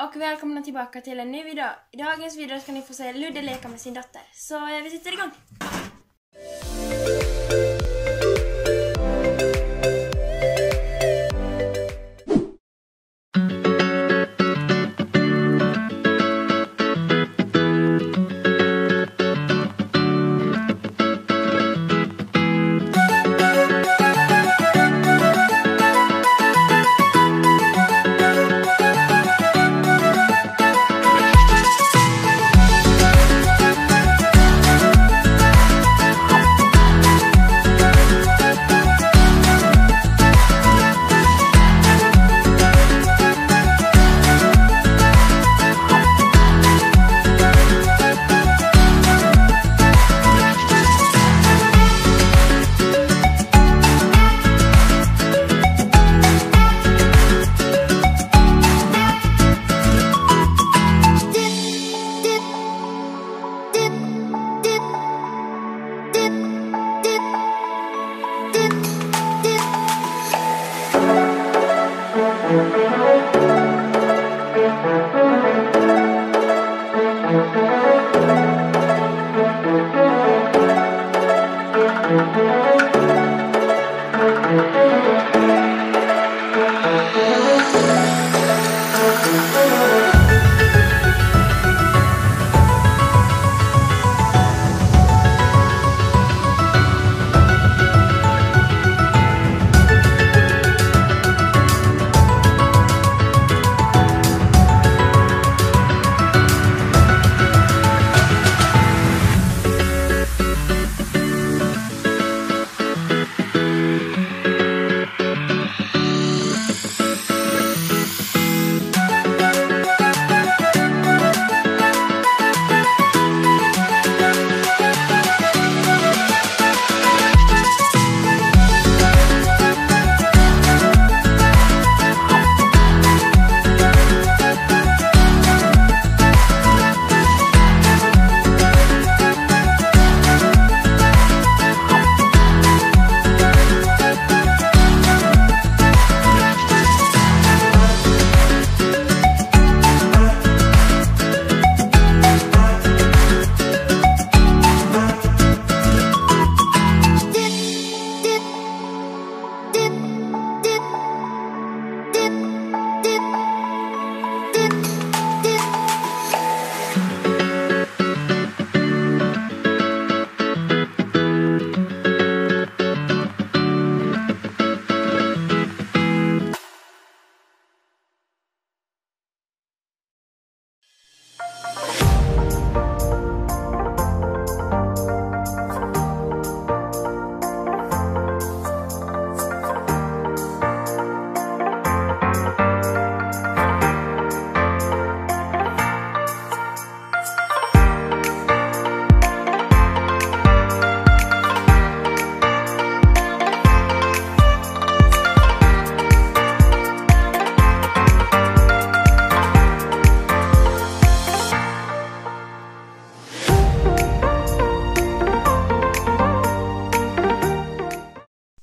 och välkomna tillbaka till en ny video. I dagens video ska ni få se Ludde leka med sin dotter. Så vi sätter igång.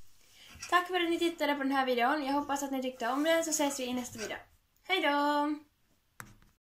Tack för att ni tittade på den här videon. Jag hoppas att ni tyckte om den, så ses vi i nästa video. Hej då!